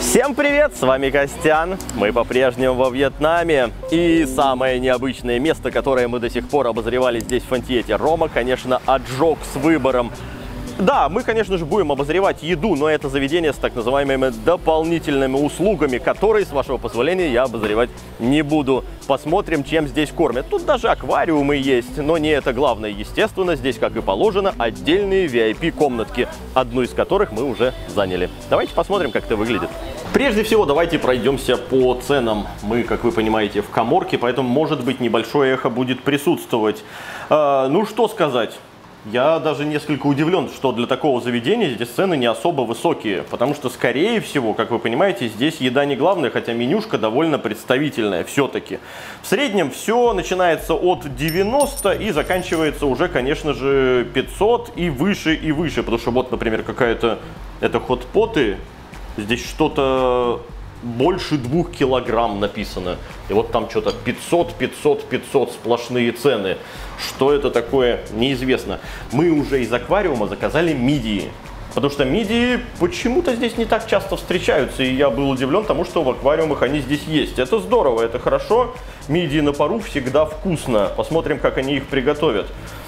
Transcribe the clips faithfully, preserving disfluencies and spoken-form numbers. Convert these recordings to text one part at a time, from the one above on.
Всем привет, с вами Костян, мы по-прежнему во Вьетнаме. И самое необычное место, которое мы до сих пор обозревали здесь в Фонтьете, Рома, конечно, отжег с выбором. Да, мы, конечно же, будем обозревать еду, но это заведение с так называемыми дополнительными услугами, которые, с вашего позволения, я обозревать не буду. Посмотрим, чем здесь кормят. Тут даже аквариумы есть, но не это главное. Естественно, здесь, как и положено, отдельные ви ай пи-комнатки, одну из которых мы уже заняли. Давайте посмотрим, как это выглядит. Прежде всего, давайте пройдемся по ценам. Мы, как вы понимаете, в каморке, поэтому, может быть, небольшое эхо будет присутствовать. Э, ну, что сказать? Я даже несколько удивлен, что для такого заведения здесь цены не особо высокие, потому что, скорее всего, как вы понимаете, здесь еда не главная, хотя менюшка довольно представительная все-таки. В среднем все начинается от девяноста и заканчивается уже, конечно же, пятьсот и выше и выше, потому что вот, например, какая-то, это хот-поты, здесь что-то больше двух килограмм написано. И вот там что-то пятьсот, пятьсот, пятьсот сплошные цены. Что это такое, неизвестно. Мы уже из аквариума заказали мидии. Потому что мидии почему-то здесь не так часто встречаются. И я был удивлен тому, что в аквариумах они здесь есть. Это здорово, это хорошо. Мидии на пару всегда вкусно. Посмотрим, как они их приготовят.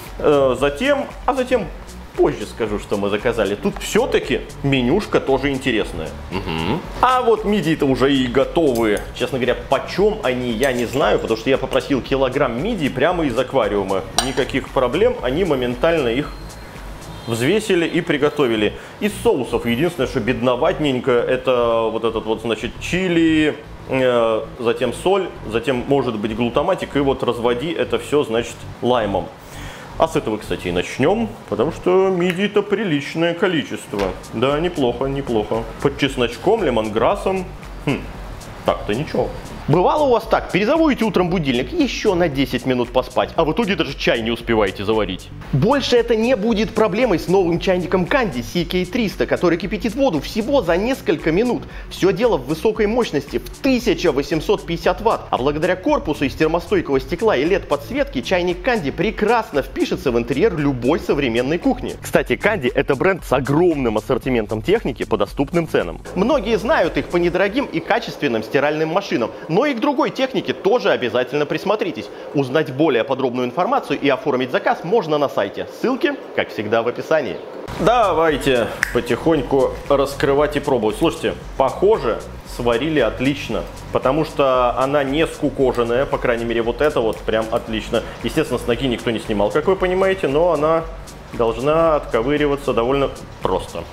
Затем, а затем... Позже скажу, что мы заказали. Тут все-таки менюшка тоже интересная. Угу. А вот мидии-то уже и готовы. Честно говоря, почем они, я не знаю, потому что я попросил килограмм мидий прямо из аквариума. Никаких проблем, они моментально их взвесили и приготовили. Из соусов единственное, что бедноватненько, это вот этот вот, значит, чили, э, затем соль, затем может быть глутаматик, и вот разводи это все, значит, лаймом. А с этого, кстати, и начнем, потому что мидий-то приличное количество. Да, неплохо, неплохо. Под чесночком, лемонграссом. Хм, так-то ничего. Бывало у вас так, перезаводите утром будильник, еще на десять минут поспать, а в итоге даже чай не успеваете заварить. Больше это не будет проблемой с новым чайником Канди си кей триста, который кипятит воду всего за несколько минут. Все дело в высокой мощности, в тысяча восемьсот пятьдесят ватт. А благодаря корпусу из термостойкого стекла и лед подсветки чайник Канди прекрасно впишется в интерьер любой современной кухни. Кстати, Канди — это бренд с огромным ассортиментом техники по доступным ценам. Многие знают их по недорогим и качественным стиральным машинам, но и к другой технике тоже обязательно присмотритесь. Узнать более подробную информацию и оформить заказ можно на сайте. Ссылки, как всегда, в описании. Давайте потихоньку раскрывать и пробовать. Слушайте, похоже, сварили отлично, потому что она не скукоженная, по крайней мере, вот это вот прям отлично. Естественно, с ноги никто не снимал, как вы понимаете, но она должна отковыриваться довольно просто.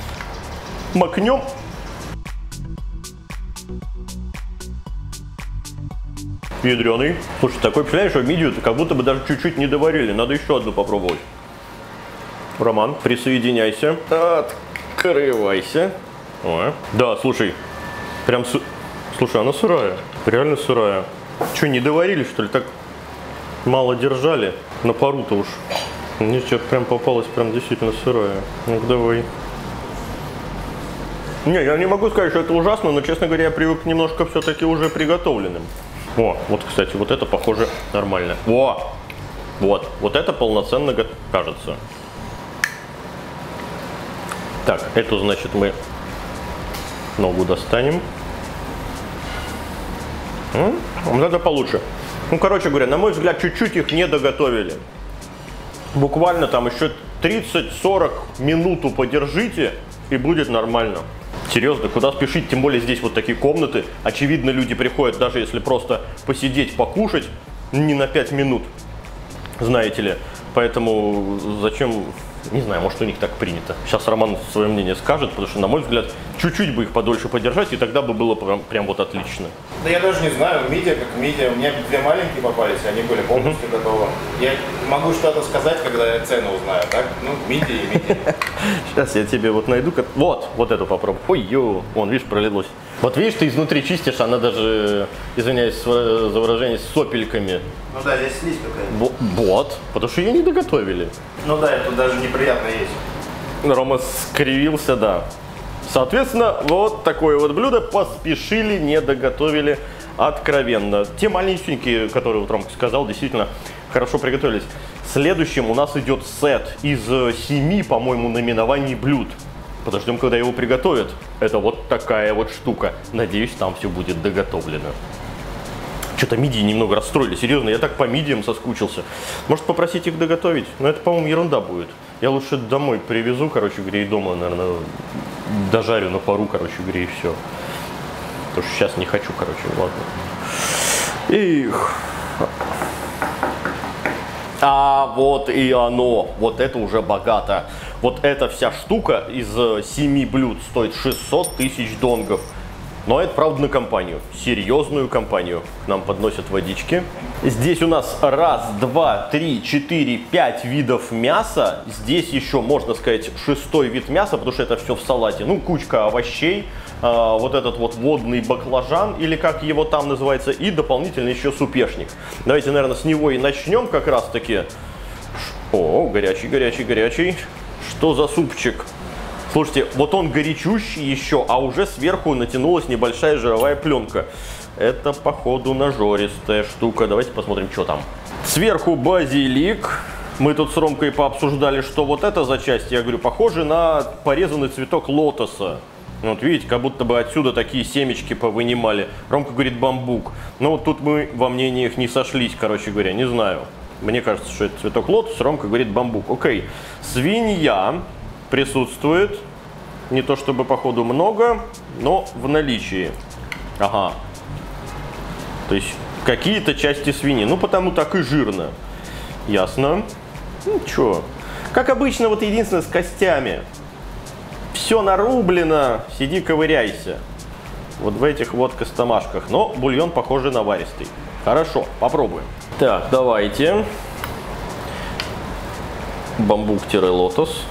Макнем. Ядреный. Слушай, такое впечатление, что мидию как будто бы даже чуть-чуть не доварили. Надо еще одну попробовать. Роман, присоединяйся. Открывайся. О. Да, слушай, прям... Су... Слушай, она сырая. Реально сырая. Что, не доварили, что ли? Так мало держали. На пару-то уж. Мне что-то прям попалась прям действительно сырая. Ну-ка, давай. Не, я не могу сказать, что это ужасно, но, честно говоря, я привык немножко все-таки уже приготовленным. О, вот, кстати, вот это, похоже, нормально. О, вот, вот это полноценно кажется. Так, эту, значит, мы ногу достанем. М? Вот это получше. Ну, короче говоря, на мой взгляд, чуть-чуть их не доготовили. Буквально там еще тридцать-сорок минуту подержите, и будет нормально. Серьезно, куда спешить, тем более здесь вот такие комнаты. Очевидно, люди приходят, даже если просто посидеть, покушать, не на пять минут, знаете ли. Поэтому зачем, не знаю, может, у них так принято. Сейчас Роман свое мнение скажет, потому что, на мой взгляд, чуть-чуть бы их подольше подержать, и тогда бы было прям, прям вот отлично. Да я даже не знаю, мидия как мидия. У меня две маленькие попались, они были полностью uh-huh. готовы. Я могу что-то сказать, когда я цену узнаю, так? Ну, мидия и мидия. Сейчас я тебе вот найду. Вот, вот эту попробуй. Ой-ё, вон, видишь, пролилось. Вот видишь, ты изнутри чистишь, она даже, извиняюсь за выражение, с сопельками. Ну да, здесь слизь какая-то. Вот, потому что ее не доготовили. Ну да, это даже неприятно есть. Рома скривился, да. Соответственно, вот такое вот блюдо поспешили, не доготовили откровенно. Те маленькие, которые вот Ромка сказал, действительно хорошо приготовились. Следующим у нас идет сет из семи, по-моему, наименований блюд. Подождем, когда его приготовят. Это вот такая вот штука. Надеюсь, там все будет доготовлено. Что-то мидии немного расстроили. Серьезно, я так по мидиям соскучился. Может, попросить их доготовить? Но это, по-моему, ерунда будет. Я лучше домой привезу, короче говоря, и дома, наверное, дожарю на пару, короче говоря, и все. Потому что сейчас не хочу, короче, ладно. Их. А вот и оно. Вот это уже богато. Вот эта вся штука из семи блюд стоит шестьсот тысяч донгов. Но это, правда, на компанию. Серьезную компанию. К нам подносят водички. Здесь у нас раз, два, три, четыре, пять видов мяса. Здесь еще, можно сказать, шестой вид мяса, потому что это все в салате. Ну, кучка овощей. А, вот этот вот водный баклажан, или как его там называется. И дополнительно еще супешник. Давайте, наверное, с него и начнем как раз-таки. О, горячий, горячий, горячий. Что за супчик? Слушайте, вот он горячущий еще, а уже сверху натянулась небольшая жировая пленка. Это, походу, нажористая штука. Давайте посмотрим, что там. Сверху базилик. Мы тут с Ромкой пообсуждали, что вот это за часть, я говорю, похоже на порезанный цветок лотоса. Вот видите, как будто бы отсюда такие семечки повынимали. Ромка говорит бамбук. Но вот тут мы во мнениях не сошлись, короче говоря, не знаю. Мне кажется, что это цветок лотоса, Ромка говорит бамбук. Окей, свинья присутствует. Не то чтобы, походу, много, но в наличии. Ага. То есть какие-то части свиньи. Ну, потому так и жирно. Ясно. Ну, чё. Как обычно, вот единственное с костями. Все нарублено, сиди ковыряйся. Вот в этих вот костомашках. Но бульон, похоже, наваристый. Хорошо, попробуем. Так, давайте. Бамбук-лотос.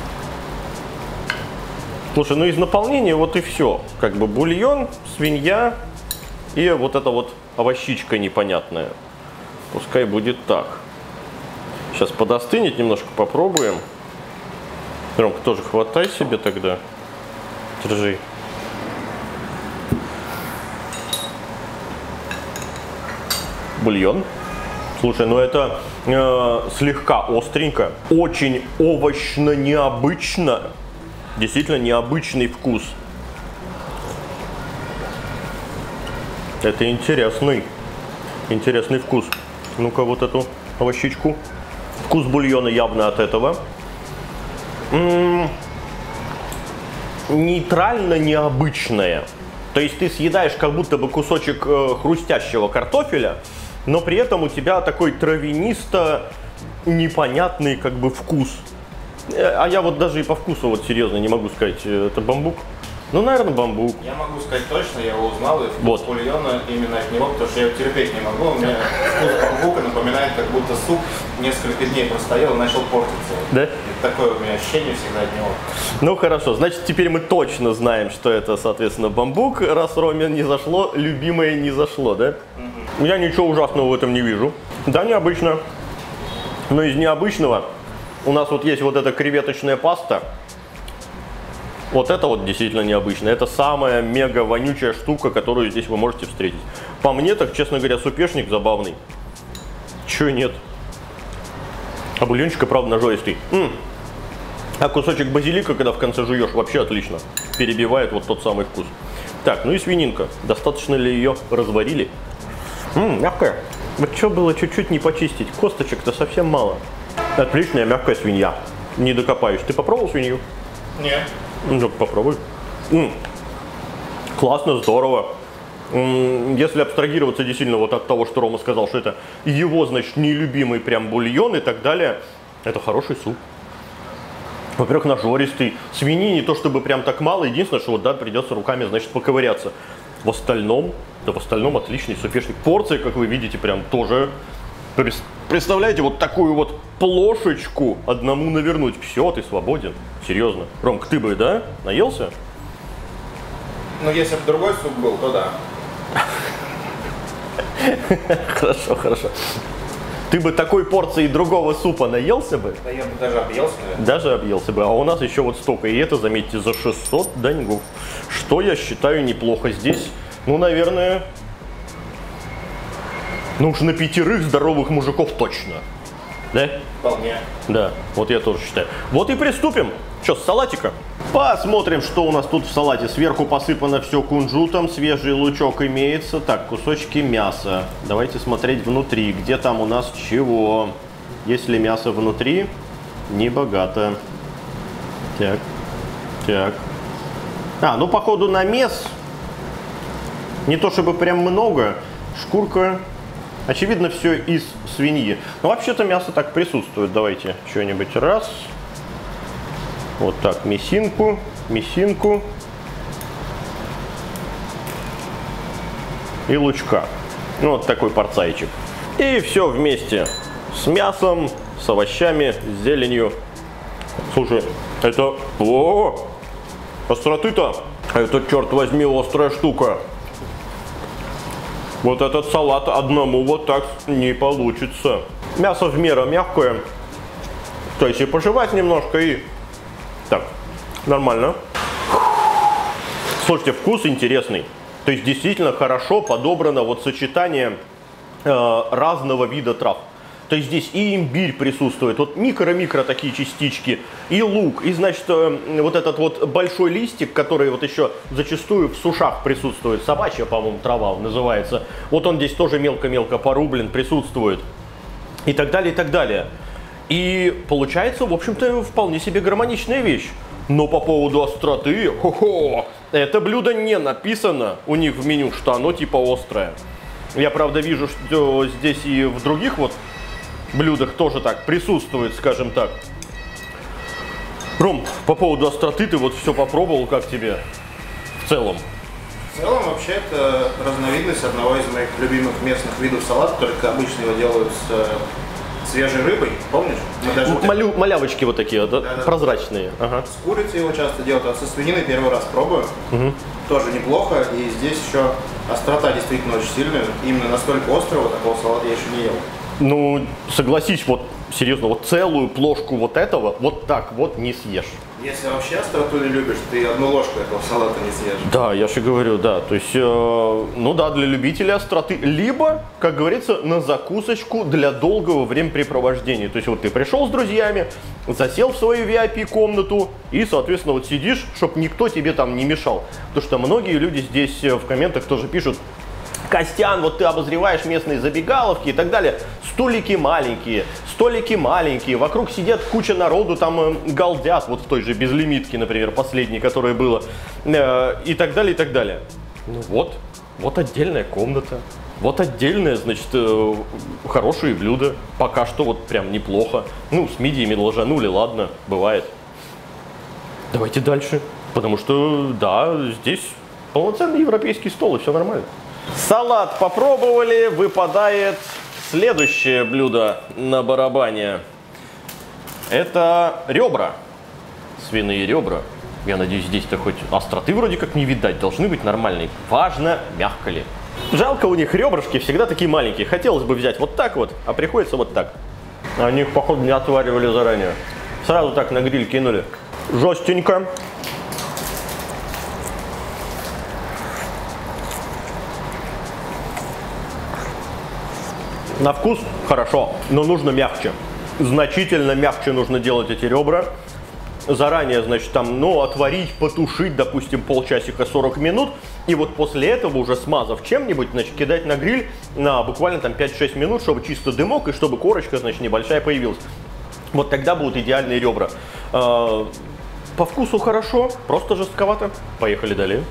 Слушай, ну из наполнения вот и все. Как бы бульон, свинья и вот эта вот овощичка непонятная. Пускай будет так. Сейчас подостынет немножко, попробуем. Ромка, тоже хватай себе тогда. Держи. Бульон. Слушай, ну это э, слегка остренько. Очень овощно необычно. Действительно необычный вкус. Это интересный. Интересный вкус. Ну-ка вот эту овощичку. Вкус бульона явно от этого. М-м-м. Нейтрально необычное. То есть ты съедаешь как будто бы кусочек э, хрустящего картофеля, но при этом у тебя такой травянисто непонятный как бы вкус. А я вот даже и по вкусу вот серьезно не могу сказать, это бамбук. Ну, наверное, бамбук. Я могу сказать точно, я его узнал, и вкус вот. бульона именно от него, потому что я его терпеть не могу. У меня вкус бамбука напоминает, как будто суп несколько дней простоял и начал портиться. Да? Это такое у меня ощущение всегда от него. Ну, хорошо, значит, теперь мы точно знаем, что это, соответственно, бамбук. Раз Роме не зашло, любимое не зашло, да? Угу. Я ничего ужасного в этом не вижу. Да, необычно. Но из необычного у нас вот есть вот эта креветочная паста. Вот это вот действительно необычно. Это самая мега вонючая штука, которую здесь вы можете встретить. По мне, так, честно говоря, супешник забавный. Чё нет? А бульончик, правда, нажористый. М-м. А кусочек базилика, когда в конце жуешь, вообще отлично. Перебивает вот тот самый вкус. Так, ну и свининка. Достаточно ли ее разварили? Ммм, мягкая. Вот что было чуть-чуть не почистить? Косточек-то совсем мало. Отличная мягкая свинья. Не докопаюсь. Ты попробовал свинью? Нет. Ну, попробуй. М-м. Классно, здорово. М-м, если абстрагироваться действительно вот от того, что Рома сказал, что это его, значит, нелюбимый прям бульон и так далее, это хороший суп. Во-первых, нажористый. Свиньи не то чтобы прям так мало, единственное, что вот, да, придется руками, значит, поковыряться. В остальном, да в остальном отличный супешник. Порция, как вы видите, прям тоже. Представляете, вот такую вот плошечку одному навернуть. Все, ты свободен. Серьезно. Ромка, ты бы, да, наелся? Ну, если бы другой суп был, то да. Хорошо, хорошо. Ты бы такой порции другого супа наелся бы? Да я бы даже объелся, наверное. Даже объелся бы. А у нас еще вот столько. И это, заметьте, за шестьсот деньгов. Что я считаю неплохо здесь. Ну, наверное, ну уж на пятерых здоровых мужиков точно. Да? Вполне. Да, вот я тоже считаю. Вот и приступим. Что, с салатика? Посмотрим, что у нас тут в салате. Сверху посыпано все кунжутом, свежий лучок имеется. Так, кусочки мяса. Давайте смотреть внутри, где там у нас чего. Есть ли мясо внутри? Не богато. Так, так. А, ну походу намес. Не то чтобы прям много. Шкурка. Очевидно, все из свиньи. Но вообще-то мясо так присутствует. Давайте что-нибудь раз. Вот так, мясинку, мясинку. И лучка. Ну, вот такой порцайчик. И все вместе. С мясом, с овощами, с зеленью. Слушай, это... О! Остроты-то! Это, черт возьми, острая штука. Вот этот салат одному вот так не получится. Мясо в меру мягкое. То есть и пожевать немножко, и... Так, нормально. Слушайте, вкус интересный. То есть действительно хорошо подобрано вот сочетание э, разного вида трав. То есть здесь и имбирь присутствует, вот микро-микро такие частички, и лук, и, значит, э, вот этот вот большой листик, который вот еще зачастую в сушах присутствует, собачья, по-моему, трава называется, вот он здесь тоже мелко-мелко порублен, присутствует, и так далее, и так далее. И получается, в общем-то, вполне себе гармоничная вещь. Но по поводу остроты, хо-хо, это блюдо не написано у них в меню, что оно типа острое. Я, правда, вижу, что здесь и в других вот блюдах тоже так присутствует, скажем так. Ром, по поводу остроты ты вот все попробовал, как тебе в целом? В целом, вообще, это разновидность одного из моих любимых местных видов салата, только обычно его делают с свежей рыбой, помнишь? Мы даже Малю, малявочки вот такие, да? Да, прозрачные. Да. Ага. С курицей его часто делают, а со свининой первый раз пробую. Угу. Тоже неплохо, и здесь еще острота действительно очень сильная. Именно настолько острого такого салата я еще не ел. Ну, согласись, вот серьезно, вот целую плошку вот этого вот так вот не съешь. Если вообще остроту не любишь, ты одну ложку этого салата не съешь. Да, я же говорю, да. То есть, э, ну да, для любителей остроты. Либо, как говорится, на закусочку для долгого времяпрепровождения. То есть, вот ты пришел с друзьями, засел в свою ви ай пи-комнату и, соответственно, вот сидишь, чтобы никто тебе там не мешал. Потому что многие люди здесь в комментах тоже пишут: Костян, вот ты обозреваешь местные забегаловки и так далее. Столики маленькие, столики маленькие, вокруг сидят куча народу, там э, галдят, вот в той же безлимитке, например, последней, которая была, э, и так далее, и так далее. Ну вот, вот отдельная комната, вот отдельное, значит, э, хорошие блюда, пока что вот прям неплохо. Ну, с мидиями ложанули, ладно, бывает. Давайте дальше, потому что, да, здесь полноценный европейский стол, и все нормально. Салат попробовали, выпадает следующее блюдо на барабане. Это ребра, свиные ребра. Я надеюсь, здесь-то хоть остроты вроде как не видать, должны быть нормальные. Важно, мягко ли. Жалко, у них ребрышки всегда такие маленькие. Хотелось бы взять вот так вот, а приходится вот так. Они их, походу, не отваривали заранее. Сразу так на гриль кинули. Жестенько. На вкус хорошо, но нужно мягче. Значительно мягче нужно делать эти ребра. Заранее, значит, там, ну, отварить, потушить, допустим, полчасика сорок минут. И вот после этого, уже смазав чем-нибудь, значит, кидать на гриль на буквально там пять-шесть минут, чтобы чисто дымок и чтобы корочка, значит, небольшая появилась. Вот тогда будут идеальные ребра. По вкусу хорошо, просто жестковато. Поехали далее.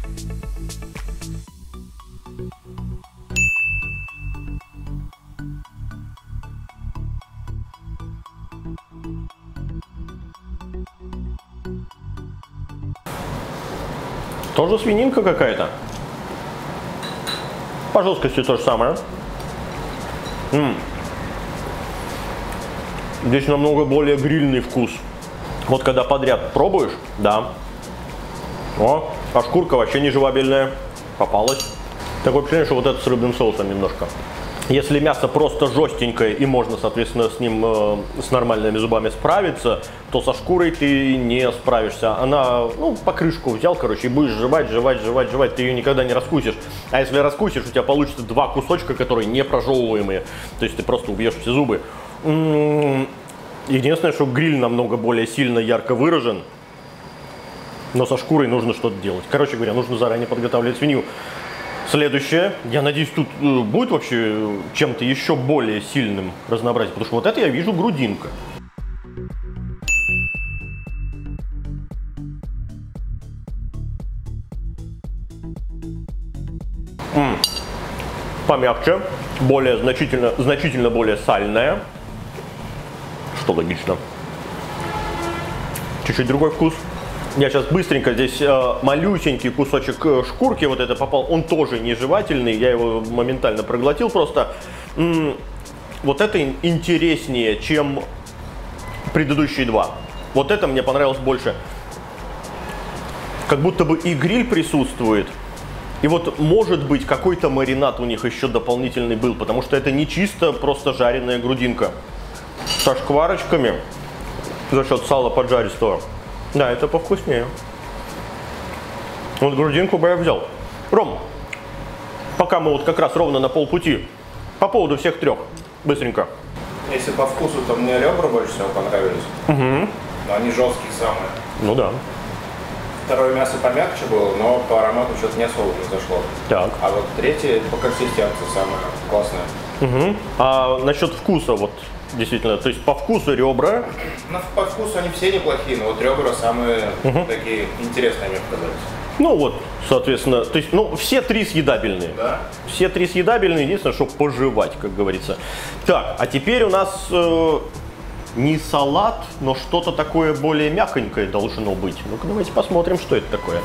Тоже свининка какая-то. По жесткости то же самое. М-м. Здесь намного более грильный вкус. Вот когда подряд пробуешь, да. О, а шкурка вообще не живабельная. Попалась. Такое впечатление, что вот это с рыбным соусом немножко. Если мясо просто жестенькое и можно, соответственно, с ним э, с нормальными зубами справиться, то со шкурой ты не справишься. Она, ну, покрышку взял, короче, и будешь жевать, жевать, жевать, жевать, ты ее никогда не раскусишь. А если раскусишь, у тебя получится два кусочка, которые не прожевываемые. То есть ты просто убьешь все зубы. Единственное, что гриль намного более сильно ярко выражен. Но со шкурой нужно что-то делать. Короче говоря, нужно заранее подготавливать свинью. Следующее, я надеюсь, тут будет вообще чем-то еще более сильным разнообразие, потому что вот это я вижу грудинка. М-м. Помягче, более значительно, значительно более сальная, что логично. Чуть-чуть другой вкус. Я сейчас быстренько, здесь э, малюсенький кусочек э, шкурки вот это попал, он тоже не жевательный, я его моментально проглотил просто. М-м, вот это интереснее, чем предыдущие два. Вот это мне понравилось больше. Как будто бы и гриль присутствует, и вот может быть какой-то маринад у них еще дополнительный был, потому что это не чисто просто жареная грудинка. Со шкварочками за счет сала поджаристого. Да, это повкуснее. Вот грудинку бы я взял. Ром, пока мы вот как раз ровно на полпути, по поводу всех трех, быстренько. Если по вкусу, то мне ребра больше всего понравились. Угу. Но они жесткие самые. Ну да. Второе мясо помягче было, но по аромату что-то не особо не зашло. Так. А вот третье по консистенции самое классное. Угу. А насчет вкуса, вот действительно, то есть по вкусу ребра. Ну, по вкусу они все неплохие, но вот ребра самые угу. такие интересные мне показались. Ну вот, соответственно, то есть, ну, все три съедабельные. Да. Все три съедабельные, единственное, что пожевать, как говорится. Так, а теперь у нас э, не салат, но что-то такое более мягонькое должно быть. Ну-ка, давайте посмотрим, что это такое.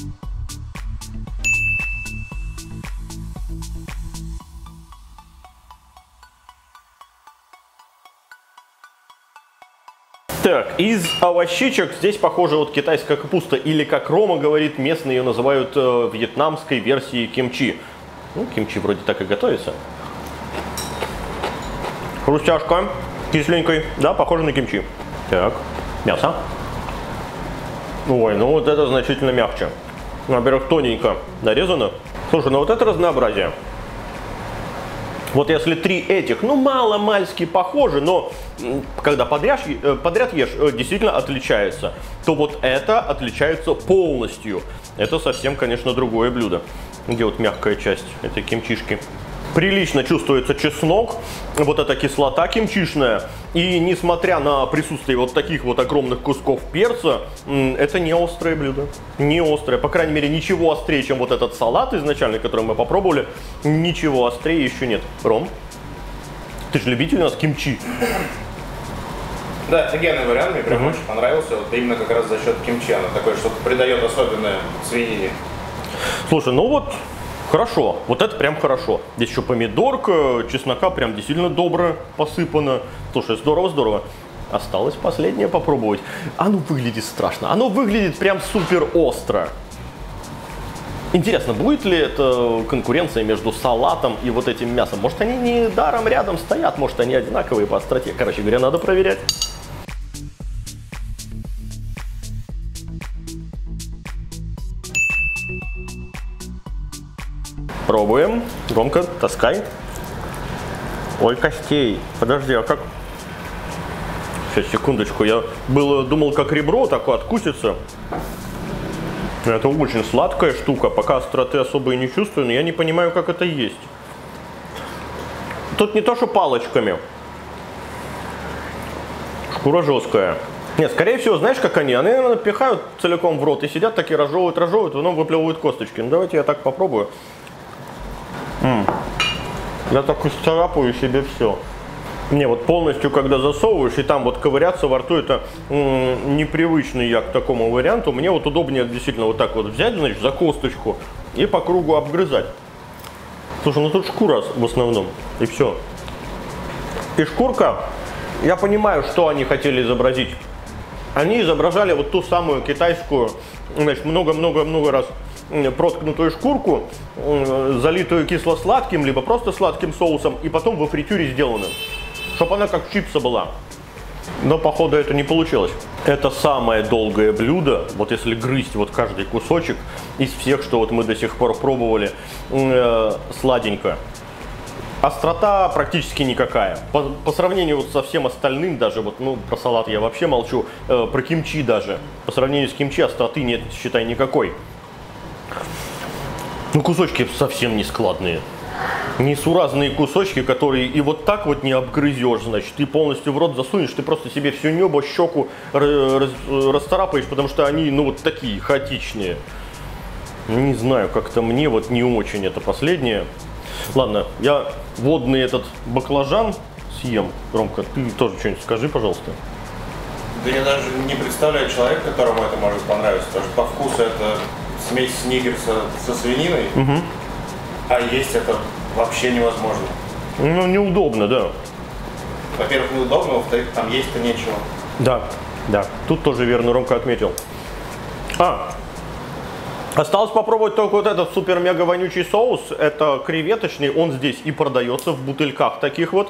Так, из овощичек здесь, похоже, вот китайская капуста, или, как Рома говорит, местные ее называют э, вьетнамской версией кимчи. Ну, кимчи вроде так и готовится. Хрустяшка, кисленькой, да, похоже на кимчи. Так, мясо. Ой, ну вот это значительно мягче. Во-первых, тоненько нарезано. Слушай, ну вот это разнообразие. Вот если три этих, ну, мало-мальски похожи, но когда подряд, подряд ешь, действительно отличается, то вот это отличается полностью. Это совсем, конечно, другое блюдо. Где вот мягкая часть этой кимчишки. Прилично чувствуется чеснок, вот эта кислота кимчишная. И несмотря на присутствие вот таких вот огромных кусков перца, это не острое блюдо. Не острое. По крайней мере, ничего острее, чем вот этот салат изначальный, который мы попробовали. Ничего острее еще нет. Ром, ты же любитель у нас кимчи. Да, офигенный вариант, мне прям угу. очень понравился. Вот именно как раз за счет кимчи. Она такое что-то придает особенное свинине. Слушай, ну вот... Хорошо, вот это прям хорошо. Здесь еще помидорка, чеснока прям действительно добро посыпано. Слушай, здорово-здорово. Осталось последнее попробовать. Оно выглядит страшно. Оно выглядит прям супер остро. Интересно, будет ли это конкуренция между салатом и вот этим мясом? Может, они не даром рядом стоят, может, они одинаковые по остроте. Короче говоря, надо проверять. Пробуем. Громко, таскай. Ой, костей. Подожди, а как? Сейчас, секундочку. Я было, думал, как ребро такое откусится. Это очень сладкая штука. Пока остроты особо и не чувствую, но я не понимаю, как это есть. Тут не то, что палочками. Шкура жесткая. Нет, скорее всего, знаешь, как они? Они напихают целиком в рот и сидят такие, разжевывают, разжевывают, потом выплевывают косточки. Ну, давайте я так попробую. М-м. Я так исцарапаю себе все. Не, вот полностью, когда засовываешь, и там вот ковыряться во рту, это м-м, непривычный я к такому варианту. Мне вот удобнее действительно вот так вот взять, значит, за косточку и по кругу обгрызать. Слушай, ну тут шкура в основном, и все. И шкурка, я понимаю, что они хотели изобразить. Они изображали вот ту самую китайскую, значит, много-много-много раз проткнутую шкурку, залитую кисло-сладким, либо просто сладким соусом, и потом во фритюре сделанным, чтобы она как чипса была. Но, походу, это не получилось. Это самое долгое блюдо, вот если грызть вот каждый кусочек из всех, что вот мы до сих пор пробовали, э, сладенько. Острота практически никакая. По, по сравнению вот со всем остальным, даже вот, ну, про салат я вообще молчу, э, про кимчи даже. По сравнению с кимчи остроты нет, считай, никакой. Ну, кусочки совсем не складные. Несуразные кусочки, которые и вот так вот не обгрызешь, значит, ты полностью в рот засунешь, ты просто себе все небо, щеку раз, расцарапаешь, потому что они, ну, вот такие, хаотичные. Не знаю, как-то мне вот не очень это последнее. Ладно, я водный этот баклажан съем. Ромка, ты тоже что-нибудь скажи, пожалуйста. Да я даже не представляю человека, которому это может понравиться, потому что по вкусу это смесь сниггерса со свининой, угу. А есть это вообще невозможно. Ну, неудобно, да. Во-первых, неудобно, во-вторых, там есть-то нечего. Да, да, тут тоже верно Ромка отметил. А, осталось попробовать только вот этот супер-мега вонючий соус. Это креветочный, он здесь и продается в бутыльках таких вот.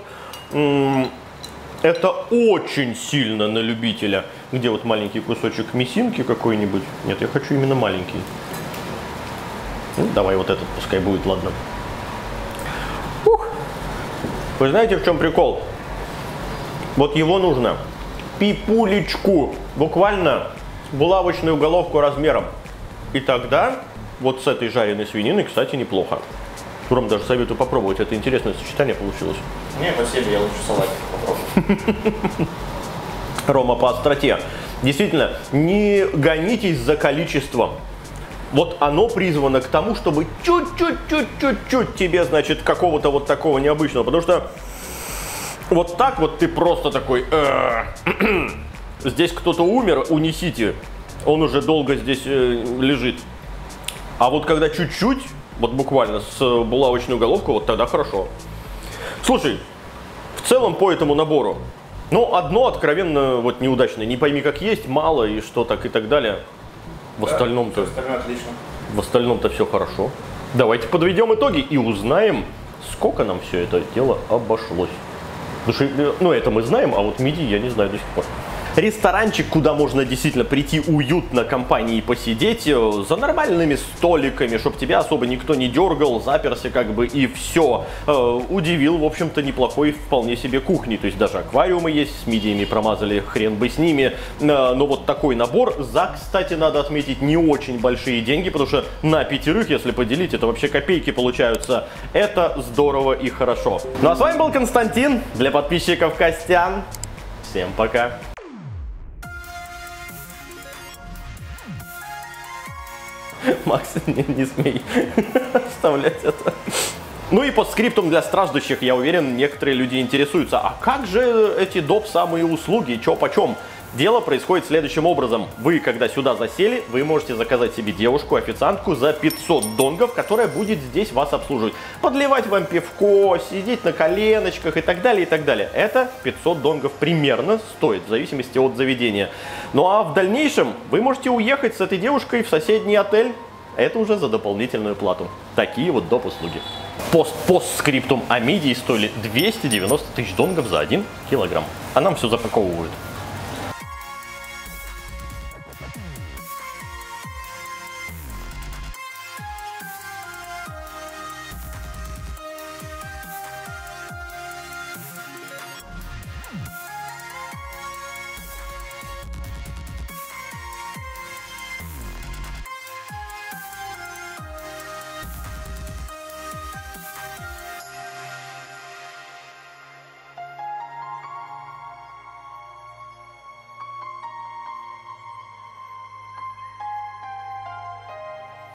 Это очень сильно на любителя. Где вот маленький кусочек мясинки какой-нибудь? Нет, я хочу именно маленький. Ну, давай вот этот пускай будет, ладно. Ух. Вы знаете, в чем прикол? Вот его нужно пипулечку, буквально булавочную головку размером. И тогда вот с этой жареной свининой, кстати, неплохо. Ром, даже советую попробовать, это интересное сочетание получилось. Не, спасибо, я лучше салатик попробую. Рома по остроте. Действительно, не гонитесь за количеством. Вот оно призвано к тому, чтобы чуть-чуть-чуть-чуть-чуть тебе, значит, какого-то вот такого необычного. Потому что вот так вот ты просто такой... Здесь кто-то умер, унесите. Он уже долго здесь э, лежит. А вот когда чуть-чуть, вот буквально с булавочную головку, вот тогда хорошо. Слушай, в целом по этому набору, ну, одно откровенно вот неудачное. Не пойми как есть, мало и что так и так далее. В да, остальном-то... отлично. В остальном-то все хорошо. Давайте подведем итоги и узнаем, сколько нам все это дело обошлось. Потому что, ну, это мы знаем, а вот мидии я не знаю до сих пор. Ресторанчик, куда можно действительно прийти уютно компании посидеть, за нормальными столиками, чтобы тебя особо никто не дергал, заперся как бы и все. Э, удивил, в общем-то, неплохой вполне себе кухни. То есть даже аквариумы есть, с мидиями промазали, хрен бы с ними. Э, но вот такой набор за, кстати, надо отметить, не очень большие деньги, потому что на пятерых, если поделить, это вообще копейки получаются. Это здорово и хорошо. Ну а с вами был Константин, для подписчиков Костян. Всем пока. Макс, не, не смей вставлять это. Ну и по скриптум для страждущих, я уверен, некоторые люди интересуются. А как же эти доп. Самые услуги, чё почем? Дело происходит следующим образом. Вы, когда сюда засели, вы можете заказать себе девушку, официантку за пятьсот донгов, которая будет здесь вас обслуживать. Подливать вам пивко, сидеть на коленочках и так далее, и так далее. Это пятьсот донгов примерно стоит, в зависимости от заведения. Ну а в дальнейшем вы можете уехать с этой девушкой в соседний отель. Это уже за дополнительную плату. Такие вот доп. Услуги. Пост-постскриптум о мидии стоили двести девяносто тысяч донгов за один килограмм. А нам все запаковывают.